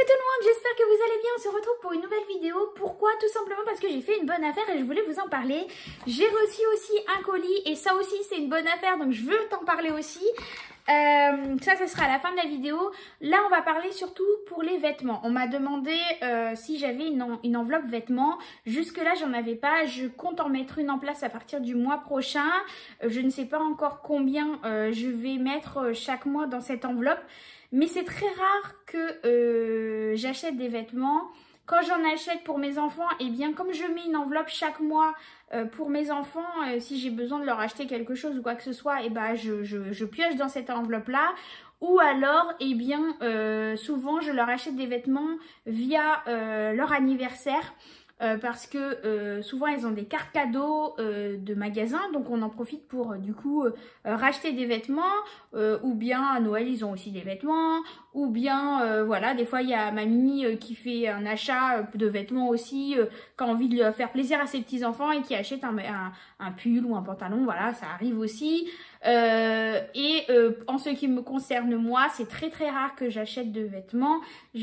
Coucou tout le monde, j'espère que vous allez bien, on se retrouve pour une nouvelle vidéo. Pourquoi? Tout simplement parce que j'ai fait une bonne affaire et je voulais vous en parler. J'ai reçu aussi un colis et ça aussi c'est une bonne affaire, donc je veux t'en parler aussi. Ça sera à la fin de la vidéo. Là on va parler surtout pour les vêtements. On m'a demandé si j'avais une enveloppe vêtements. Jusque là j'en avais pas, je compte en mettre une en place à partir du mois prochain. Je ne sais pas encore combien je vais mettre chaque mois dans cette enveloppe. Mais c'est très rare que j'achète des vêtements. Quand j'en achète pour mes enfants, eh bien comme je mets une enveloppe chaque mois pour mes enfants, si j'ai besoin de leur acheter quelque chose ou quoi que ce soit, eh ben je pioche dans cette enveloppe-là. Ou alors, eh bien souvent je leur achète des vêtements via leur anniversaire. Parce que souvent elles ont des cartes cadeaux de magasins, donc on en profite pour du coup racheter des vêtements, ou bien à Noël ils ont aussi des vêtements, ou bien voilà, des fois il y a mamie qui fait un achat de vêtements aussi, qui a envie de faire plaisir à ses petits enfants et qui achète un pull ou un pantalon, voilà, ça arrive aussi. En ce qui me concerne moi, c'est très très rare que j'achète de vêtements.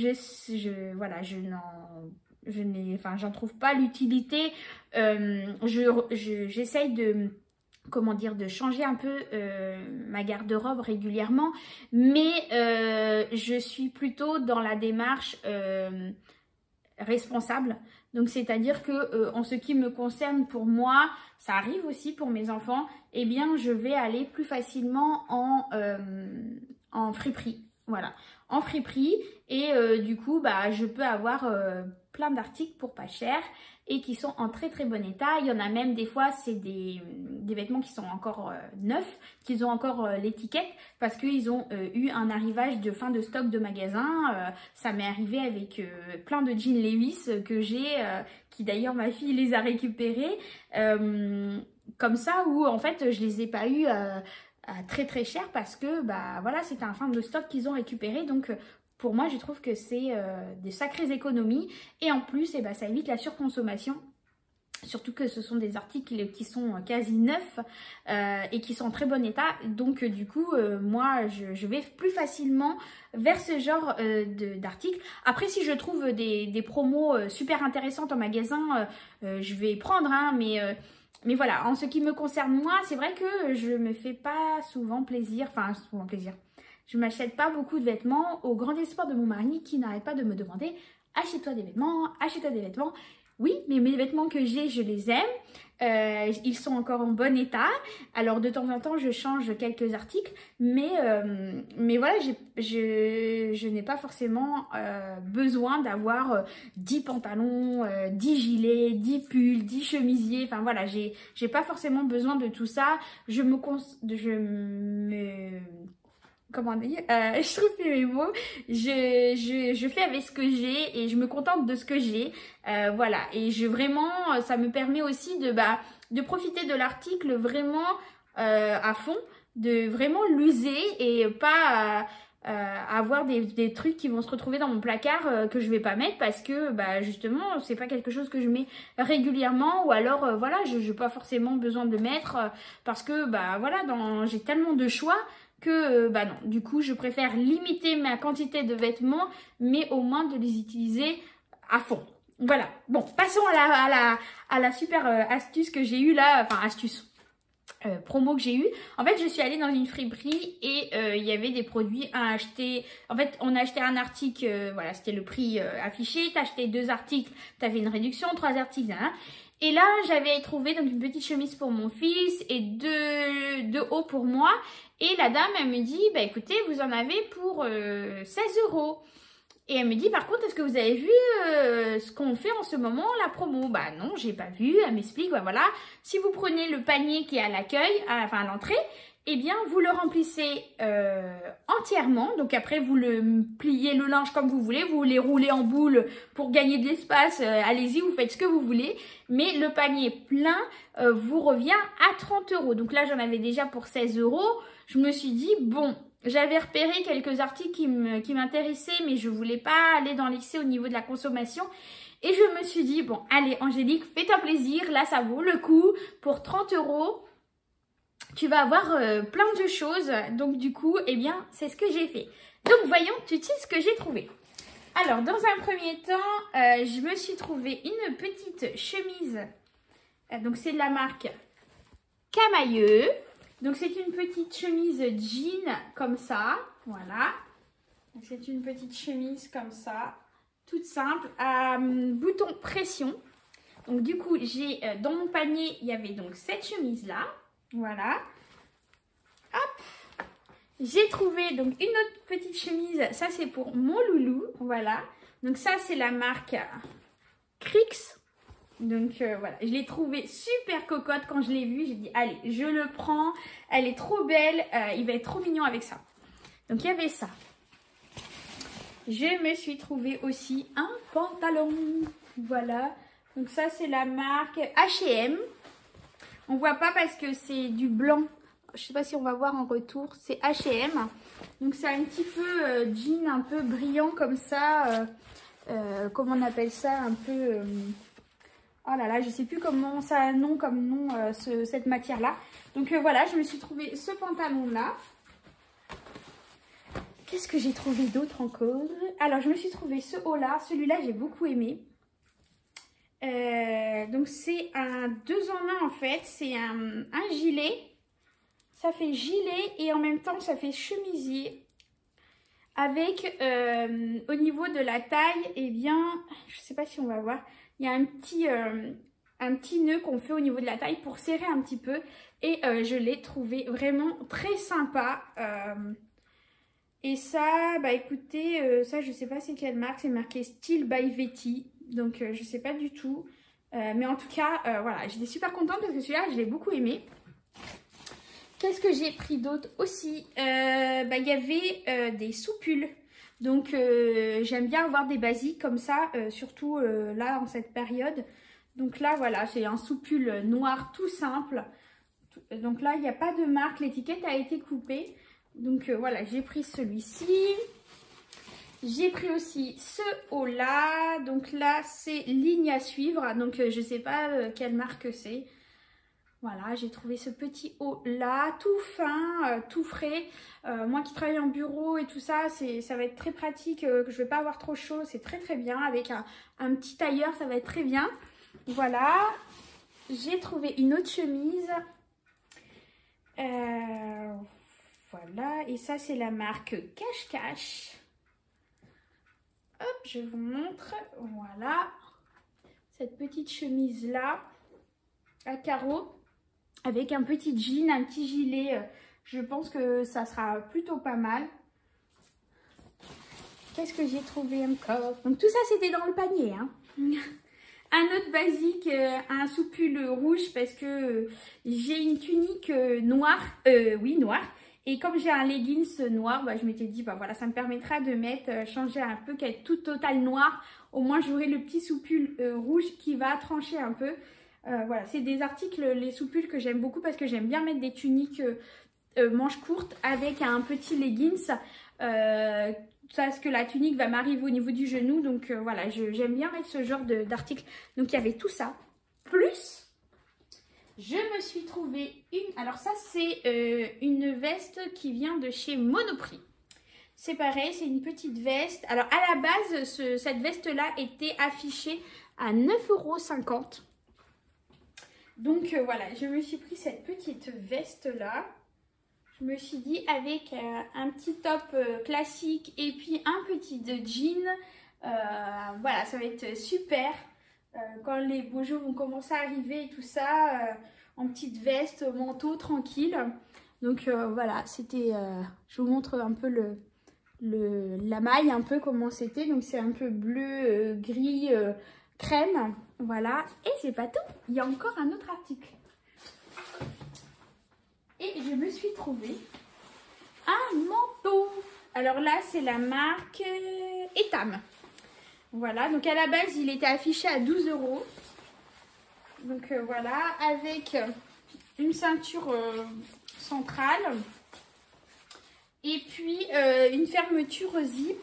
J'en trouve pas l'utilité. J'essaye de changer un peu ma garde-robe régulièrement, mais je suis plutôt dans la démarche responsable. Donc c'est-à-dire que en ce qui me concerne pour moi, ça arrive aussi pour mes enfants, eh bien je vais aller plus facilement en friperie. Voilà, en friperie, et du coup bah je peux avoir plein d'articles pour pas cher et qui sont en très très bon état. Il y en a même des fois c'est des vêtements qui sont encore neufs, qu'ils ont encore l'étiquette parce qu'ils ont eu un arrivage de fin de stock de magasin. Ça m'est arrivé avec plein de jeans Levi's que j'ai, qui d'ailleurs ma fille les a récupérés comme ça, où en fait je les ai pas eu à très très cher parce que bah voilà, c'était un fin de stock qu'ils ont récupéré. Donc pour moi je trouve que c'est des sacrées économies, et en plus ça évite la surconsommation, surtout que ce sont des articles qui sont quasi neufs et qui sont en très bon état. Donc du coup moi je vais plus facilement vers ce genre d'articles. Après si je trouve des promos super intéressantes en magasin, je vais prendre, hein, mais voilà, en ce qui me concerne moi, c'est vrai que je me fais pas souvent plaisir, je m'achète pas beaucoup de vêtements, au grand espoir de mon mari qui n'arrête pas de me demander « Achète-toi des vêtements, achète-toi des vêtements ». Oui, mais mes vêtements que j'ai, je les aime. Ils sont encore en bon état. Alors de temps en temps, je change quelques articles. Mais voilà, je n'ai pas forcément besoin d'avoir 10 pantalons, 10 gilets, 10 pulls, 10 chemisiers. Enfin voilà, j'ai pas forcément besoin de tout ça. Comment dire, je trouve plus mes mots, je fais avec ce que j'ai et je me contente de ce que j'ai, voilà, et vraiment, ça me permet aussi de profiter de l'article vraiment à fond, de vraiment l'user et pas avoir des trucs qui vont se retrouver dans mon placard que je vais pas mettre parce que justement c'est pas quelque chose que je mets régulièrement, ou alors voilà, je n'ai pas forcément besoin de mettre parce que voilà, j'ai tellement de choix que non, du coup je préfère limiter ma quantité de vêtements, mais au moins de les utiliser à fond. Voilà, bon, passons à la super astuce que j'ai eue là, enfin astuce promo que j'ai eu. En fait je suis allée dans une friperie et il y avait des produits à acheter. En fait on a acheté un article, voilà, c'était le prix affiché, t'as acheté 2 articles, t'avais une réduction, 3 articles, hein. Et là, j'avais trouvé donc une petite chemise pour mon fils et deux hauts pour moi. Et la dame, elle me dit, écoutez, vous en avez pour 16 €. Et elle me dit, par contre, est-ce que vous avez vu ce qu'on fait en ce moment, la promo? Non, j'ai pas vu. Elle m'explique, voilà, si vous prenez le panier qui est à l'accueil, à l'entrée, eh bien, vous le remplissez entièrement. Donc après, vous le pliez le linge comme vous voulez. Vous les roulez en boule pour gagner de l'espace. Allez-y, vous faites ce que vous voulez. Mais le panier plein vous revient à 30 €. Donc là, j'en avais déjà pour 16 €. Je me suis dit, bon, j'avais repéré quelques articles qui m'intéressaient, mais je voulais pas aller dans l'excès au niveau de la consommation. Et je me suis dit, bon, allez, Angélique, fais-toi plaisir. Là, ça vaut le coup. Pour 30 €. Tu vas avoir plein de choses. Donc du coup, eh bien, c'est ce que j'ai fait. Donc voyons tout de suite ce que j'ai trouvé. Alors, dans un premier temps, je me suis trouvé une petite chemise. Donc, c'est de la marque Camailleux. Donc, c'est une petite chemise jean comme ça. Voilà. C'est une petite chemise comme ça. Toute simple. À bouton pression. Donc, du coup, j'ai dans mon panier, il y avait donc cette chemise-là. Voilà. Hop. J'ai trouvé donc une autre petite chemise. Ça, c'est pour mon loulou. Voilà. Donc, ça, c'est la marque Crix. Donc, voilà. Je l'ai trouvé super cocotte quand je l'ai vue. J'ai dit, allez, je le prends. Elle est trop belle. Il va être trop mignon avec ça. Donc, il y avait ça. Je me suis trouvé aussi un pantalon. Voilà. Donc, ça, c'est la marque H&M. On voit pas parce que c'est du blanc. Je sais pas si on va voir en retour. C'est H&M. Donc, c'est un petit peu jean, un peu brillant comme ça. Comment on appelle ça? Un peu... oh là là, je sais plus comment ça a un nom comme nom, cette matière-là. Donc, voilà, je me suis trouvé ce pantalon-là. Qu'est-ce que j'ai trouvé d'autre encore? Alors, je me suis trouvé ce haut-là. Celui-là, j'ai beaucoup aimé. Donc, c'est un 2 en 1 en fait. C'est un gilet. Ça fait gilet et en même temps, ça fait chemisier. Avec, au niveau de la taille, eh bien, je ne sais pas si on va voir. Il y a un petit nœud qu'on fait au niveau de la taille pour serrer un petit peu. Et je l'ai trouvé vraiment très sympa. Et ça, bah écoutez, ça je sais pas c'est quelle marque, c'est marqué Style by Vetty, donc je sais pas du tout. Mais en tout cas, voilà, j'étais super contente parce que celui-là, je l'ai beaucoup aimé. Qu'est-ce que j'ai pris d'autre aussi? Bah il y avait des soupules. Donc j'aime bien avoir des basiques comme ça, surtout là en cette période. Donc là, voilà, c'est un soupule noir tout simple. Donc là, il n'y a pas de marque, l'étiquette a été coupée. Donc voilà, j'ai pris celui-ci. J'ai pris aussi ce haut-là. Donc là, c'est ligne à suivre. Donc je ne sais pas quelle marque c'est. Voilà, j'ai trouvé ce petit haut-là, tout fin, tout frais. Moi qui travaille en bureau et tout ça, ça va être très pratique, que je ne vais pas avoir trop chaud. C'est très très bien. Avec un petit tailleur, ça va être très bien. Voilà. J'ai trouvé une autre chemise. Voilà, et ça c'est la marque Cache-Cache. Hop, je vous montre. Voilà, cette petite chemise là, à carreaux, avec un petit jean, un petit gilet. Je pense que ça sera plutôt pas mal. Qu'est-ce que j'ai trouvé encore? Donc tout ça c'était dans le panier, hein. Un autre basique, un soupule rouge parce que j'ai une tunique noire, oui noire. Et comme j'ai un leggings noir, bah, je m'étais dit, bah voilà, ça me permettra de mettre, changer un peu, qu'elle est toute totale noire. Au moins, j'aurai le petit soupule rouge qui va trancher un peu. Voilà, c'est des articles, les soupules que j'aime beaucoup parce que j'aime bien mettre des tuniques manches courtes avec un petit leggings. Parce que la tunique va m'arriver au niveau du genou. Donc voilà, j'aime bien mettre ce genre d'article. Donc il y avait tout ça. Plus... je me suis trouvé une... alors ça, c'est une veste qui vient de chez Monoprix. C'est pareil, c'est une petite veste. Alors, à la base, cette veste-là était affichée à 9,50 €. Donc, voilà, je me suis pris cette petite veste-là. Je me suis dit, avec un petit top classique et puis un petit jean, voilà, ça va être super. Quand les beaux jours vont commencer à arriver et tout ça, en petite veste, manteau, tranquille. Donc voilà, c'était, je vous montre un peu la maille, un peu comment c'était. Donc c'est un peu bleu, gris, crème, voilà. Et c'est pas tout, il y a encore un autre article. Et je me suis trouvé un manteau. Alors là, c'est la marque Etam. Voilà, donc à la base, il était affiché à 12 €. Donc voilà, avec une ceinture centrale. Et puis une fermeture zip.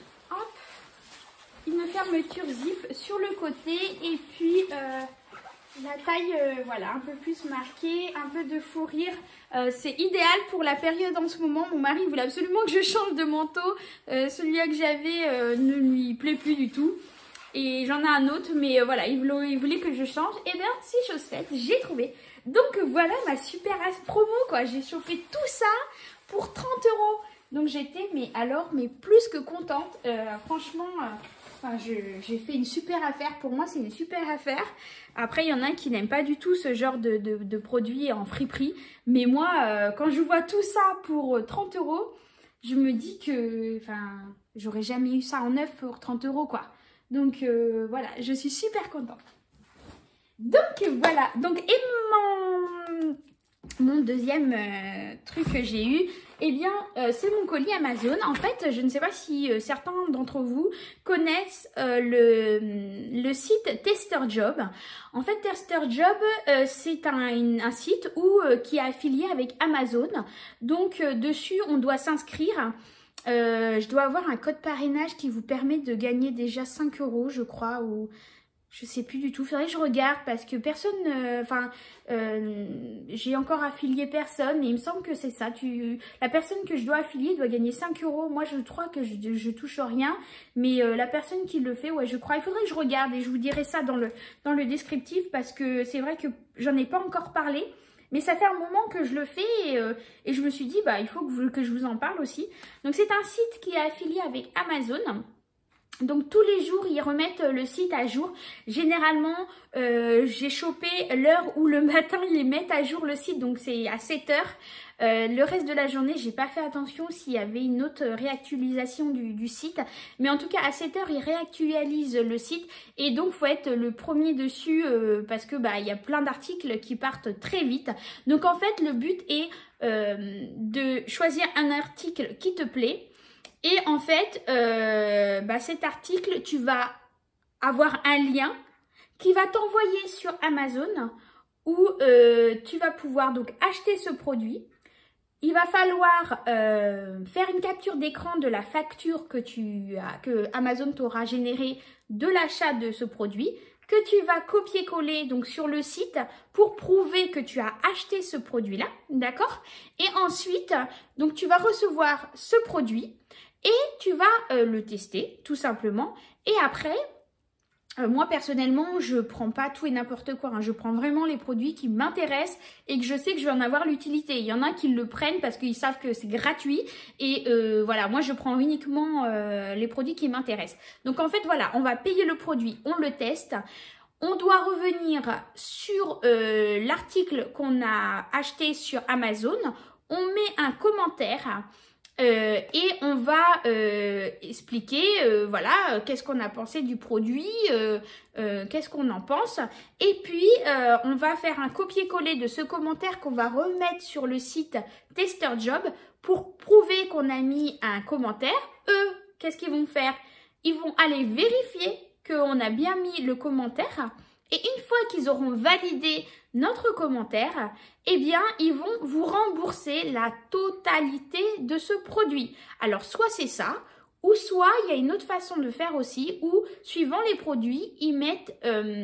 Hop, une fermeture zip sur le côté. Et puis La taille, voilà, un peu plus marquée, un peu de fou rire. C'est idéal pour la période en ce moment. Mon mari voulait absolument que je change de manteau. Celui-là que j'avais ne lui plaît plus du tout. Et j'en ai un autre, mais voilà, il voulait que je change. Et bien, si chose faite, j'ai trouvé. Donc voilà ma super as promo, quoi. J'ai chauffé tout ça pour 30 €. Donc j'étais, mais plus que contente. Franchement... Enfin, j'ai fait une super affaire. Pour moi, c'est une super affaire. Après, il y en a qui n'aiment pas du tout ce genre de produits en friperie. Mais moi, quand je vois tout ça pour 30 €, je me dis que j'aurais jamais eu ça en neuf pour 30 €, quoi. Donc, voilà, je suis super contente. Donc, voilà. Donc, et mon deuxième truc que j'ai eu, eh bien, c'est mon colis Amazon. En fait, je ne sais pas si certains d'entre vous connaissent le site Tester Job. En fait, Tester Job, c'est un site qui est affilié avec Amazon. Donc, dessus, on doit s'inscrire. Je dois avoir un code parrainage qui vous permet de gagner déjà 5 €, je crois, ou... Je sais plus du tout, faudrait que je regarde parce que personne, j'ai encore affilié personne et il me semble que c'est ça. La personne que je dois affilier doit gagner 5 €. Moi, je crois que je touche rien, mais la personne qui le fait, ouais, je crois. Il faudrait que je regarde et je vous dirai ça dans le descriptif parce que c'est vrai que j'en ai pas encore parlé. Mais ça fait un moment que je le fais et je me suis dit, bah, il faut que je vous en parle aussi. Donc, c'est un site qui est affilié avec Amazon. Donc tous les jours, ils remettent le site à jour. Généralement, j'ai chopé l'heure où le matin, ils mettent à jour le site. Donc c'est à 7 h. Le reste de la journée, j'ai pas fait attention s'il y avait une autre réactualisation du site. Mais en tout cas, à 7 h, ils réactualisent le site. Et donc, faut être le premier dessus parce que il y a plein d'articles qui partent très vite. Donc en fait, le but est de choisir un article qui te plaît. Et en fait, cet article, tu vas avoir un lien qui va t'envoyer sur Amazon où tu vas pouvoir donc acheter ce produit. Il va falloir faire une capture d'écran de la facture que Amazon t'aura générée de l'achat de ce produit, que tu vas copier-coller donc sur le site pour prouver que tu as acheté ce produit-là, d'accord? Et ensuite, donc tu vas recevoir ce produit. Et tu vas le tester, tout simplement. Et après, moi, personnellement, je ne prends pas tout et n'importe quoi. Hein. Je prends vraiment les produits qui m'intéressent et que je sais que je vais en avoir l'utilité. Il y en a qui le prennent parce qu'ils savent que c'est gratuit. Et voilà, moi, je prends uniquement les produits qui m'intéressent. Donc, en fait, voilà, on va payer le produit, on le teste. On doit revenir sur l'article qu'on a acheté sur Amazon. On met un commentaire. Et on va expliquer voilà qu'est-ce qu'on a pensé du produit, qu'est-ce qu'on en pense, et puis on va faire un copier-coller de ce commentaire qu'on va remettre sur le site Tester Job pour prouver qu'on a mis un commentaire. Eux, qu'est-ce qu'ils vont faire? Ils vont aller vérifier qu'on a bien mis le commentaire. Et une fois qu'ils auront validé notre commentaire, eh bien, ils vont vous rembourser la totalité de ce produit. Alors, soit c'est ça, ou soit il y a une autre façon de faire aussi, où, suivant les produits, ils mettent,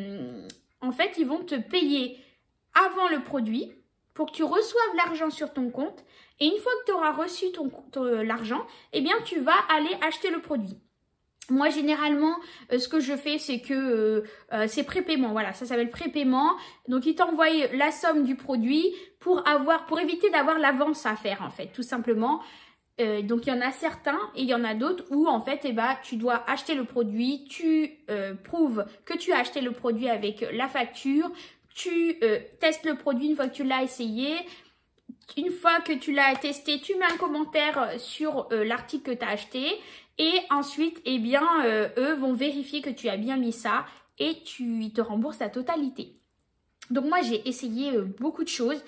en fait, ils vont te payer avant le produit pour que tu reçoives l'argent sur ton compte. Et une fois que tu auras reçu l'argent, eh bien, tu vas aller acheter le produit. Moi, généralement, ce que je fais, c'est que c'est prépaiement. Voilà, ça s'appelle prépaiement. Donc, ils t'envoient la somme du produit pour éviter d'avoir l'avance à faire, en fait, tout simplement. Donc, il y en a certains et il y en a d'autres où, en fait, tu dois acheter le produit. Tu prouves que tu as acheté le produit avec la facture. Tu testes le produit une fois que tu l'as essayé. Une fois que tu l'as testé, tu mets un commentaire sur l'article que tu as acheté. Et ensuite, eh bien, eux vont vérifier que tu as bien mis ça et ils te remboursent la totalité. Donc moi, j'ai essayé beaucoup de choses.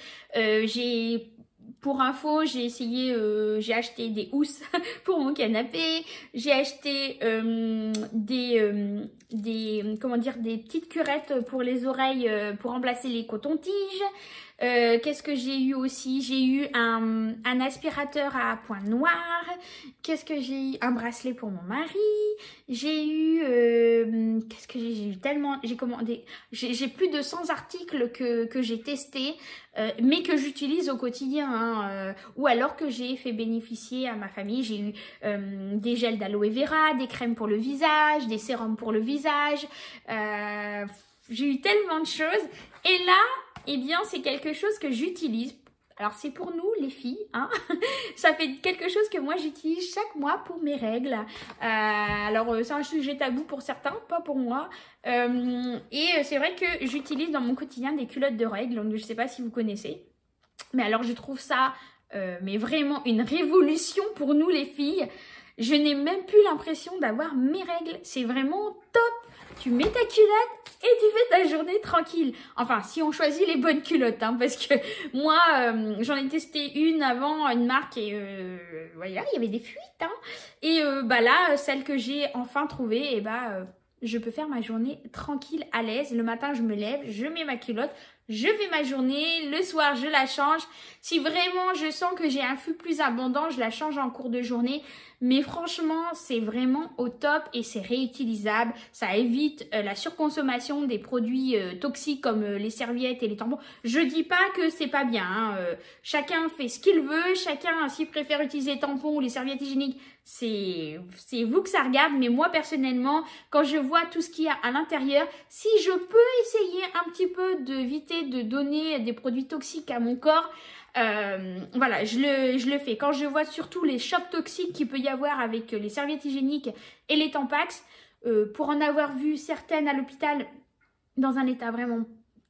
Pour info, j'ai acheté des housses pour mon canapé. J'ai acheté des petites curettes pour les oreilles pour remplacer les cotons-tiges. Qu'est-ce que j'ai eu aussi? J'ai eu un aspirateur à pointe noire. Qu'est-ce que j'ai eu? Un bracelet pour mon mari. J'ai eu... qu'est-ce que j'ai eu? Tellement... J'ai commandé... J'ai plus de 100 articles que j'ai testés, mais que j'utilise au quotidien. Hein, ou alors que j'ai fait bénéficier à ma famille. J'ai eu des gels d'aloe vera, des crèmes pour le visage, des sérums pour le visage. J'ai eu tellement de choses. Et là... eh bien, c'est quelque chose que j'utilise. Alors, c'est pour nous, les filles. Hein. Ça fait quelque chose que moi, j'utilise chaque mois pour mes règles. Alors, c'est un sujet tabou pour certains, pas pour moi. Et c'est vrai que j'utilise dans mon quotidien des culottes de règles. Donc, je ne sais pas si vous connaissez. Mais alors, je trouve ça mais vraiment une révolution pour nous, les filles. Je n'ai même plus l'impression d'avoir mes règles. C'est vraiment top. Tu mets ta culotte et tu fais ta journée tranquille. Enfin, si on choisit les bonnes culottes, hein, parce que moi, j'en ai testé une avant, une marque, et voilà, il y avait des fuites. Hein, et bah là, celle que j'ai enfin trouvée, et bah, je peux faire ma journée tranquille, à l'aise. Le matin, je me lève, je mets ma culotte, je fais ma journée. Le soir, je la change. Si vraiment je sens que j'ai un flux plus abondant, je la change en cours de journée. Mais franchement, c'est vraiment au top et c'est réutilisable. Ça évite la surconsommation des produits toxiques comme les serviettes et les tampons. Je dis pas que c'est pas bien. Hein. Chacun fait ce qu'il veut. Chacun, s'il préfère utiliser les tampons ou les serviettes hygiéniques, c'est vous que ça regarde. Mais moi, personnellement, quand je vois tout ce qu'il y a à l'intérieur, si je peux essayer un petit peu d'éviter de donner des produits toxiques à mon corps, voilà, je le fais. Quand je vois surtout les chocs toxiques qu'il peut y avoir avec les serviettes hygiéniques et les Tampax, pour en avoir vu certaines à l'hôpital dans un état vraiment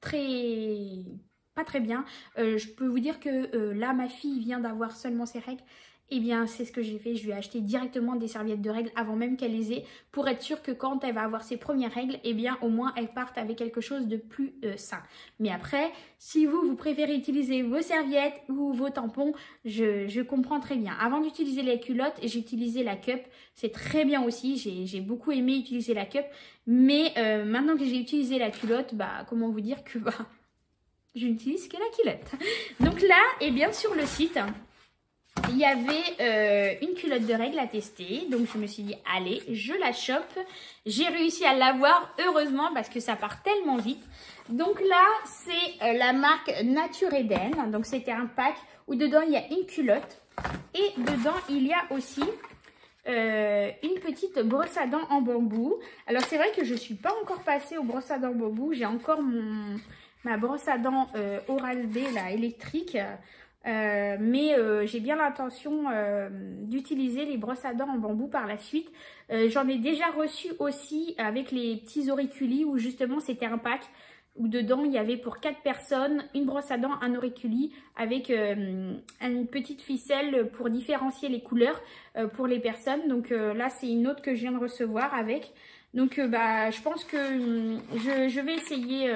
pas très bien, je peux vous dire que là, ma fille vient d'avoir seulement ses règles. Eh bien, c'est ce que j'ai fait. Je lui ai acheté directement des serviettes de règles avant même qu'elle les ait, pour être sûre que quand elle va avoir ses premières règles, eh bien, au moins, elle parte avec quelque chose de plus sain. Mais après, si vous préférez utiliser vos serviettes ou vos tampons, je comprends très bien. Avant d'utiliser les culottes, j'ai utilisé la cup. C'est très bien aussi. J'ai beaucoup aimé utiliser la cup. Mais maintenant que j'ai utilisé la culotte, bah, comment vous dire que je n'utilise que la culotte. Donc là, eh bien, sur le site, il y avait une culotte de règles à tester. Donc je me suis dit, allez, je la chope. J'ai réussi à l'avoir, heureusement, parce que ça part tellement vite. Donc là, c'est la marque Nature Eden. Donc c'était un pack où dedans, il y a une culotte. Et dedans, il y a aussi une petite brosse à dents en bambou. Alors c'est vrai que je ne suis pas encore passée aux brosses à dents en bambou. J'ai encore ma brosse à dents Oral-B, là, électrique. Mais j'ai bien l'intention d'utiliser les brosses à dents en bambou par la suite. J'en ai déjà reçu aussi avec les petits auriculi où justement c'était un pack où dedans il y avait pour 4 personnes une brosse à dents, un auriculi avec une petite ficelle pour différencier les couleurs pour les personnes. Donc là c'est une autre que je viens de recevoir avec. Donc bah, je pense que je vais essayer...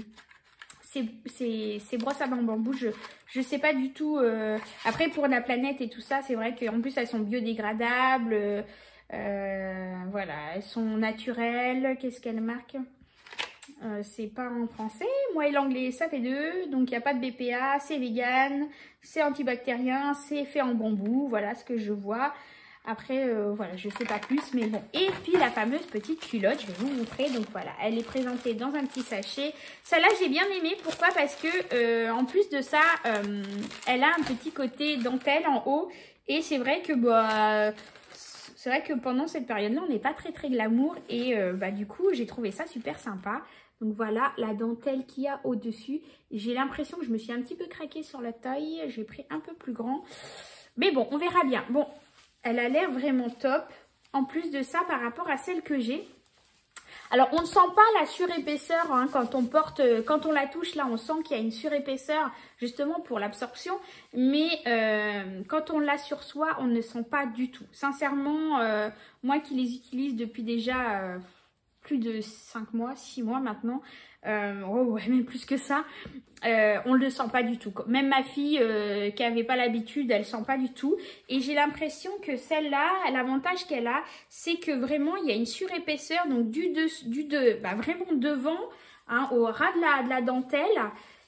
Ces brosses à dents en bambou, je sais pas du tout. Après, pour la planète et tout ça, c'est vrai qu'en plus, elles sont biodégradables. Voilà, elles sont naturelles. Qu'est-ce qu'elles marquent? C'est pas en français. Moi et l'anglais, ça fait 2. Donc, il n'y a pas de BPA. C'est vegan. C'est antibactérien. C'est fait en bambou. Voilà ce que je vois. Après, voilà, je sais pas plus, mais bon. Et puis, la fameuse petite culotte, je vais vous montrer. Donc, voilà, elle est présentée dans un petit sachet. Celle-là, j'ai bien aimé. Pourquoi? Parce que, en plus de ça, elle a un petit côté dentelle en haut. Et c'est vrai que, bah, c'est vrai que pendant cette période-là, on n'est pas très glamour. Et, bah, du coup, j'ai trouvé ça super sympa. Donc, voilà la dentelle qu'il y a au-dessus. J'ai l'impression que je me suis un petit peu craquée sur la taille. J'ai pris un peu plus grand. Mais bon, on verra bien. Bon. Elle a l'air vraiment top. En plus de ça, par rapport à celle que j'ai. Alors, on ne sent pas la surépaisseur hein, quand on porte, quand on la touche. Là, on sent qu'il y a une surépaisseur justement pour l'absorption. Mais quand on l'a sur soi, on ne sent pas du tout. Sincèrement, moi qui les utilise depuis déjà plus de 5 mois, 6 mois maintenant. Oh ouais, même plus que ça. On ne le sent pas du tout. Même ma fille qui n'avait pas l'habitude, elle ne sent pas du tout. Et j'ai l'impression que celle-là, l'avantage qu'elle a, c'est que vraiment, il y a une surépaisseur. Donc, vraiment devant, hein, au ras de la dentelle.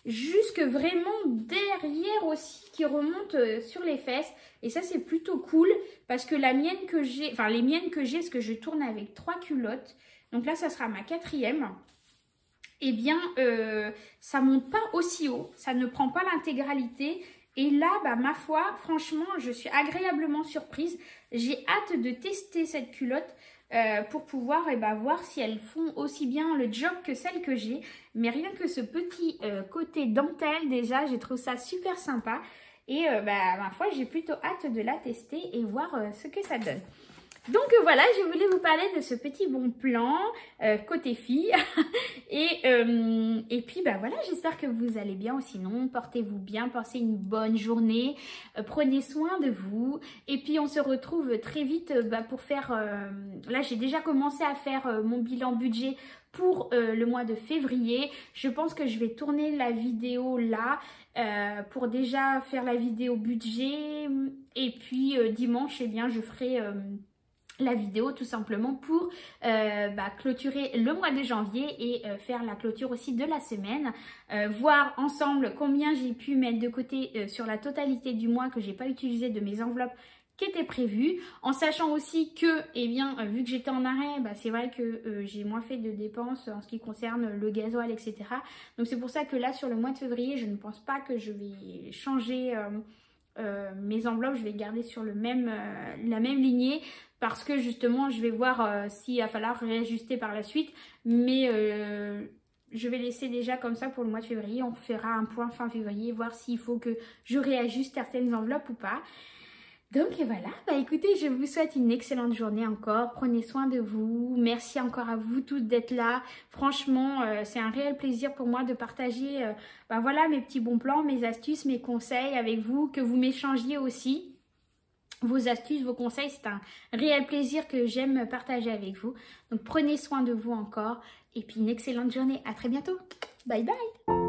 jusque vraiment derrière aussi qui remonte sur les fesses. Et ça c'est plutôt cool parce que la mienne que j'ai, enfin les miennes que j'ai, parce que je tourne avec 3 culottes. Donc là ça sera ma 4e. Eh bien ça monte pas aussi haut, ça ne prend pas l'intégralité. Et là, bah, ma foi, franchement, je suis agréablement surprise. J'ai hâte de tester cette culotte pour pouvoir voir si elles font aussi bien le job que celles que j'ai. Mais rien que ce petit côté dentelle, déjà, j'ai trouvé ça super sympa. Et ma foi, j'ai plutôt hâte de la tester et voir ce que ça donne. Donc voilà, je voulais vous parler de ce petit bon plan côté fille. et puis voilà, j'espère que vous allez bien. Ou sinon, portez-vous bien, passez une bonne journée, prenez soin de vous. Et puis on se retrouve très vite pour faire... là, j'ai déjà commencé à faire mon bilan budget pour le mois de février. Je pense que je vais tourner la vidéo là pour déjà faire la vidéo budget. Et puis dimanche, eh bien, je ferai... la vidéo tout simplement pour clôturer le mois de janvier et faire la clôture aussi de la semaine, voir ensemble combien j'ai pu mettre de côté sur la totalité du mois que j'ai pas utilisé de mes enveloppes qui étaient prévues, en sachant aussi que, eh bien, vu que j'étais en arrêt, c'est vrai que j'ai moins fait de dépenses en ce qui concerne le gasoil, etc. Donc c'est pour ça que là, sur le mois de février, je ne pense pas que je vais changer mes enveloppes, je vais garder sur la même lignée, parce que justement je vais voir s'il va falloir réajuster par la suite, mais je vais laisser déjà comme ça pour le mois de février. On fera un point fin février, voir s'il faut que je réajuste certaines enveloppes ou pas. Donc voilà, écoutez, je vous souhaite une excellente journée encore, prenez soin de vous, merci encore à vous toutes d'être là. Franchement, c'est un réel plaisir pour moi de partager voilà, mes petits bons plans, mes astuces, mes conseils avec vous, que vous m'échangiez aussi vos astuces, vos conseils. C'est un réel plaisir que j'aime partager avec vous. Donc prenez soin de vous encore et puis une excellente journée, à très bientôt, bye bye.